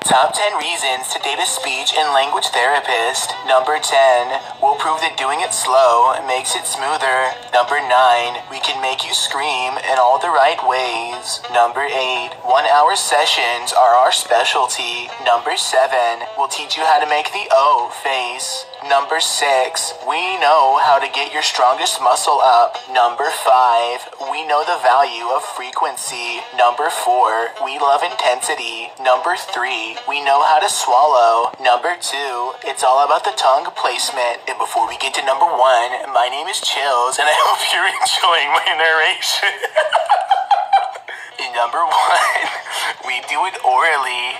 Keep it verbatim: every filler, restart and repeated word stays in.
Top ten reasons to date a speech and language therapist. Number ten, we'll prove that doing it slow makes it smoother. Number nine, we can make you scream in all the right ways. Number eight, one hour sessions are our specialty. Number seven, we'll teach you how to make the O face. Number six, we know how to get your strongest muscle up. Number five, we know the value of frequency. Number four, we love intensity. Number three, we know how to swallow. Number two, it's all about the tongue placement. And before we get to number one, my name is Chills, and I hope you're enjoying my narration. Number one, we do it orally.